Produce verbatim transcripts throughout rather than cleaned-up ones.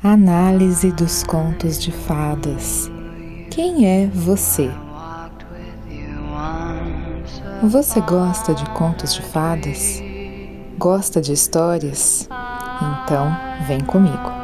Análise dos contos de fadas. Quem é você? Você gosta de contos de fadas? Gosta de histórias? Então, vem comigo.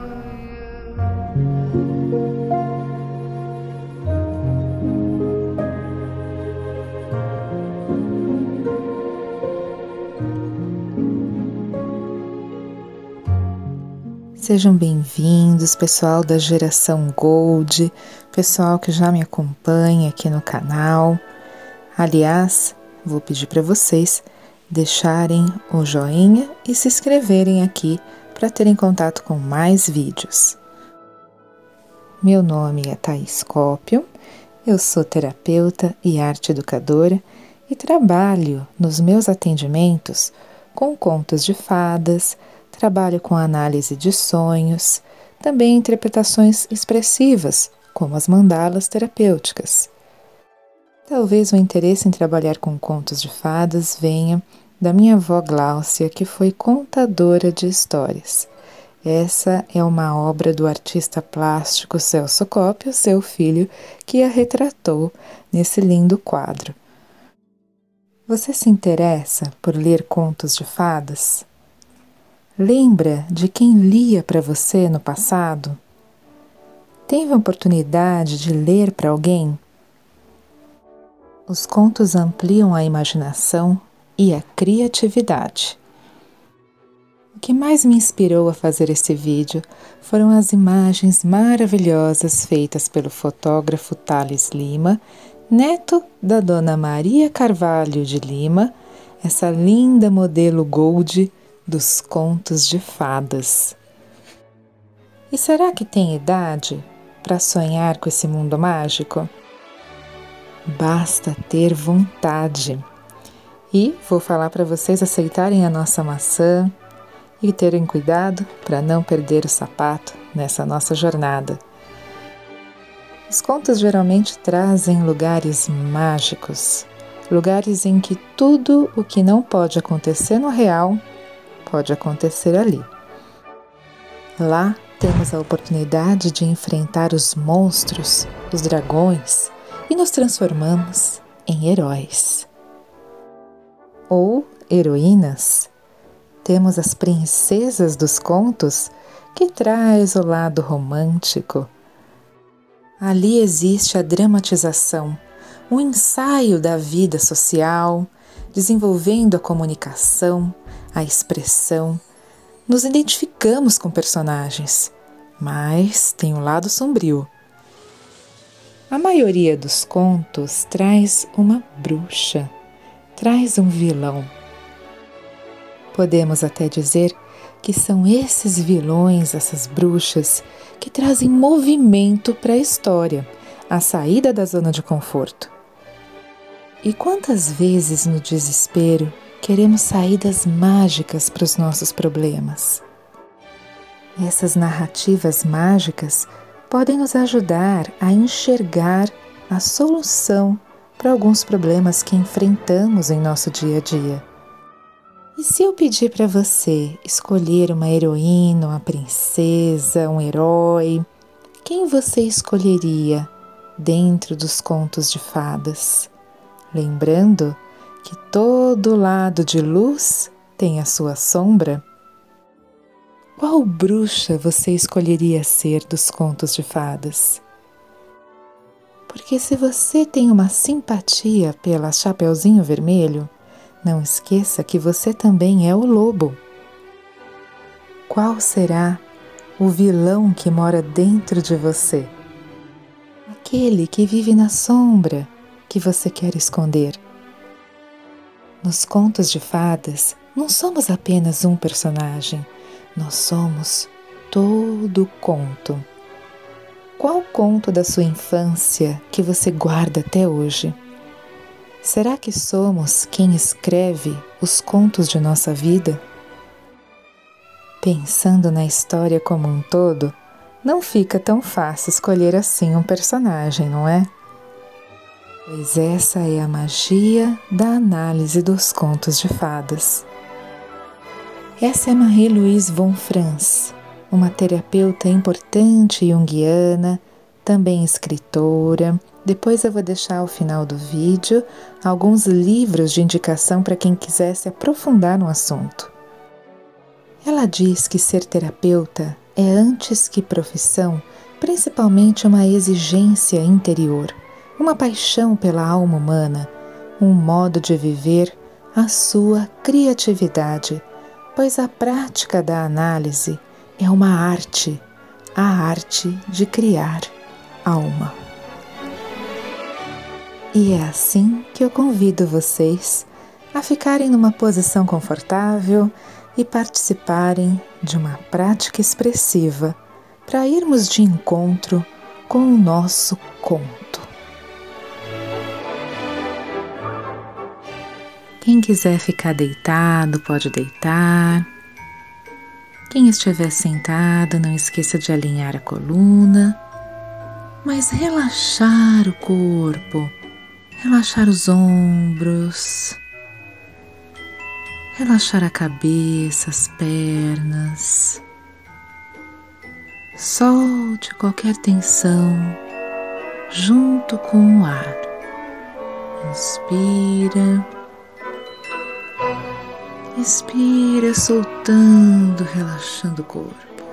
Sejam bem-vindos, pessoal da Geração Gold, pessoal que já me acompanha aqui no canal. Aliás, vou pedir para vocês deixarem o joinha e se inscreverem aqui para terem contato com mais vídeos. Meu nome é Thaís Cópio, eu sou terapeuta e arte educadora e trabalho nos meus atendimentos com contos de fadas. Trabalho com análise de sonhos, também interpretações expressivas, como as mandalas terapêuticas. Talvez o interesse em trabalhar com contos de fadas venha da minha avó Gláucia, que foi contadora de histórias. Essa é uma obra do artista plástico Celso Cópio, seu filho, que a retratou nesse lindo quadro. Você se interessa por ler contos de fadas? Lembra de quem lia para você no passado? Teve a oportunidade de ler para alguém? Os contos ampliam a imaginação e a criatividade. O que mais me inspirou a fazer esse vídeo foram as imagens maravilhosas feitas pelo fotógrafo Thales Lima, neto da Dona Maria Carvalho de Lima, essa linda modelo Gold dos contos de fadas. E será que tem idade para sonhar com esse mundo mágico? Basta ter vontade. E vou falar para vocês aceitarem a nossa maçã e terem cuidado para não perder o sapato nessa nossa jornada. Os contos geralmente trazem lugares mágicos, lugares em que tudo o que não pode acontecer no real pode acontecer ali. Lá temos a oportunidade de enfrentar os monstros, os dragões, e nos transformamos em heróis. Ou heroínas. Temos as princesas dos contos, que traz o lado romântico. Ali existe a dramatização, um ensaio da vida social, desenvolvendo a comunicação, a expressão. Nos identificamos com personagens, mas tem um lado sombrio. A maioria dos contos traz uma bruxa, traz um vilão. Podemos até dizer que são esses vilões, essas bruxas, que trazem movimento para a história, a saída da zona de conforto. E quantas vezes no desespero queremos saídas mágicas para os nossos problemas? Essas narrativas mágicas podem nos ajudar a enxergar a solução para alguns problemas que enfrentamos em nosso dia a dia. E se eu pedir para você escolher uma heroína, uma princesa, um herói, quem você escolheria dentro dos contos de fadas? Lembrando que todo lado de luz tem a sua sombra. Qual bruxa você escolheria ser dos contos de fadas? Porque se você tem uma simpatia pela Chapeuzinho Vermelho, não esqueça que você também é o lobo. Qual será o vilão que mora dentro de você? Aquele que vive na sombra que você quer esconder. Nos contos de fadas, não somos apenas um personagem, nós somos todo o conto. Qual conto da sua infância que você guarda até hoje? Será que somos quem escreve os contos de nossa vida? Pensando na história como um todo, não fica tão fácil escolher assim um personagem, não é? Pois essa é a magia da análise dos contos de fadas. Essa é Marie-Louise von Franz, uma terapeuta importante junguiana, também escritora. Depois eu vou deixar ao final do vídeo alguns livros de indicação para quem quiser se aprofundar no assunto. Ela diz que ser terapeuta é, antes que profissão, principalmente uma exigência interior, uma paixão pela alma humana, um modo de viver a sua criatividade, pois a prática da análise é uma arte, a arte de criar alma. E é assim que eu convido vocês a ficarem numa posição confortável e participarem de uma prática expressiva para irmos de encontro com o nosso conto. Quem quiser ficar deitado, pode deitar. Quem estiver sentado, não esqueça de alinhar a coluna, mas relaxar o corpo, relaxar os ombros, relaxar a cabeça, as pernas. Solte qualquer tensão junto com o ar. Inspira. Expira, soltando, relaxando o corpo.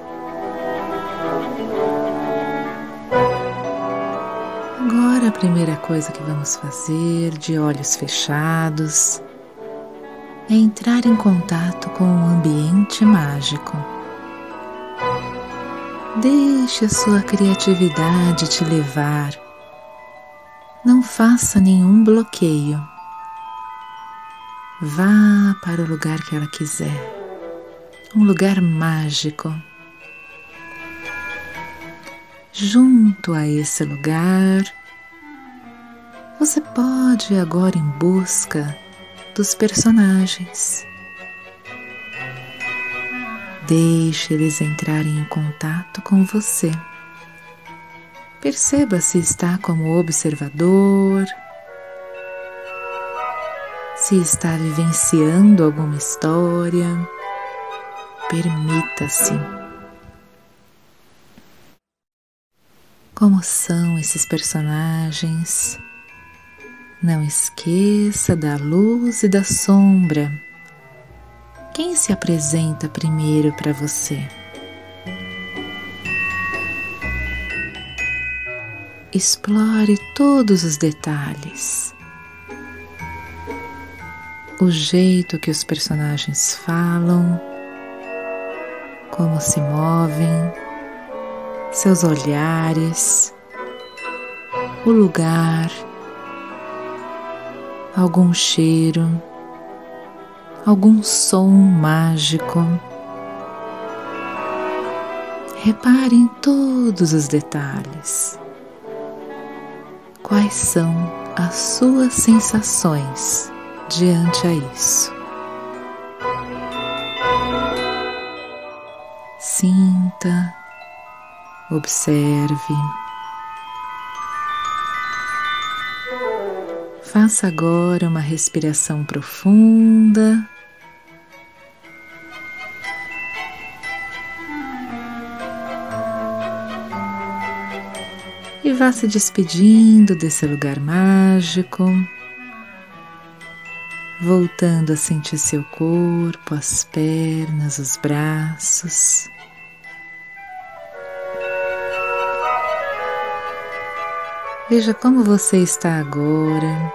Agora a primeira coisa que vamos fazer, de olhos fechados, é entrar em contato com um ambiente mágico. Deixe a sua criatividade te levar. Não faça nenhum bloqueio. Vá para o lugar que ela quiser, um lugar mágico. Junto a esse lugar, você pode ir agora em busca dos personagens. Deixe eles entrarem em contato com você. Perceba se está como observador, se está vivenciando alguma história. Permita-se. Como são esses personagens? Não esqueça da luz e da sombra. Quem se apresenta primeiro para você? Explore todos os detalhes. O jeito que os personagens falam, como se movem, seus olhares, o lugar, algum cheiro, algum som mágico. Repare em todos os detalhes. Quais são as suas sensações diante a isso? Sinta, observe. Faça agora uma respiração profunda. E vá se despedindo desse lugar mágico, voltando a sentir seu corpo, as pernas, os braços. Veja como você está agora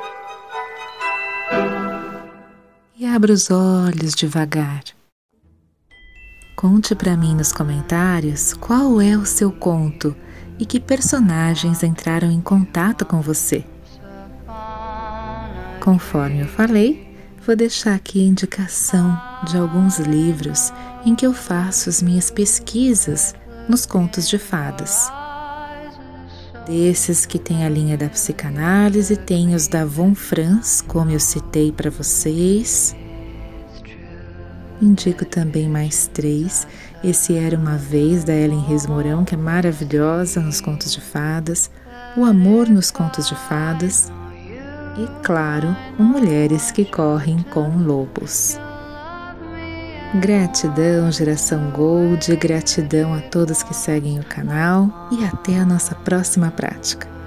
e abra os olhos devagar. Conte para mim nos comentários qual é o seu conto e que personagens entraram em contato com você. Conforme eu falei, vou deixar aqui a indicação de alguns livros em que eu faço as minhas pesquisas nos contos de fadas. Desses que tem a linha da psicanálise, tem os da Von Franz, como eu citei para vocês. Indico também mais três. Esse Era Uma Vez, da Ellen Reis Mourão, que é maravilhosa nos contos de fadas. O Amor nos Contos de Fadas. E, claro, o Mulheres que Correm com Lobos. Gratidão, Geração Gold, gratidão a todos que seguem o canal e até a nossa próxima prática.